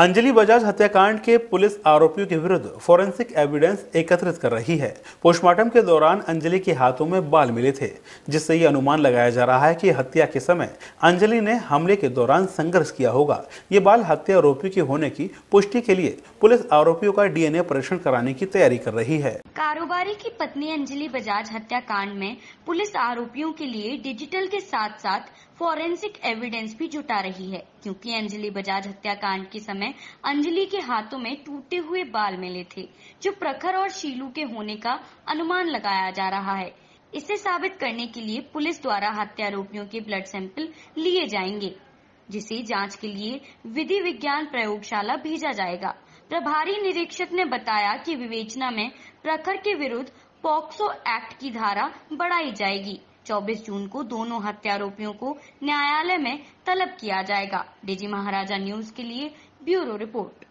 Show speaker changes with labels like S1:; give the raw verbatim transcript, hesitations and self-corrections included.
S1: अंजलि बजाज हत्याकांड के पुलिस आरोपियों के विरुद्ध फोरेंसिक एविडेंस एकत्रित कर रही है। पोस्टमार्टम के दौरान अंजलि के हाथों में बाल मिले थे, जिससे ये अनुमान लगाया जा रहा है कि हत्या के समय अंजलि ने हमले के दौरान संघर्ष किया होगा। ये बाल हत्या आरोपियों के होने की पुष्टि के लिए पुलिस आरोपियों का डीएनए परीक्षण कराने की तैयारी कर रही है।
S2: कारोबारी की पत्नी अंजलि बजाज हत्याकांड में पुलिस आरोपियों के लिए डिजिटल के साथ साथ फोरेंसिक एविडेंस भी जुटा रही है, क्योंकि अंजलि बजाज हत्याकांड के समय अंजलि के हाथों में टूटे हुए बाल मिले थे, जो प्रखर और शीलू के होने का अनुमान लगाया जा रहा है। इसे साबित करने के लिए पुलिस द्वारा हत्या आरोपियों के ब्लड सैंपल लिए जाएंगे, जिसे जांच के लिए विधि विज्ञान प्रयोगशाला भेजा जाएगा। प्रभारी निरीक्षक ने बताया कि विवेचना में प्रखर के विरुद्ध पॉक्सो एक्ट की धारा बढ़ाई जाएगी। चौबीस जून को दोनों हत्या आरोपियों को न्यायालय में तलब किया जाएगा। डीजी महाराजा न्यूज के लिए ब्यूरो रिपोर्ट।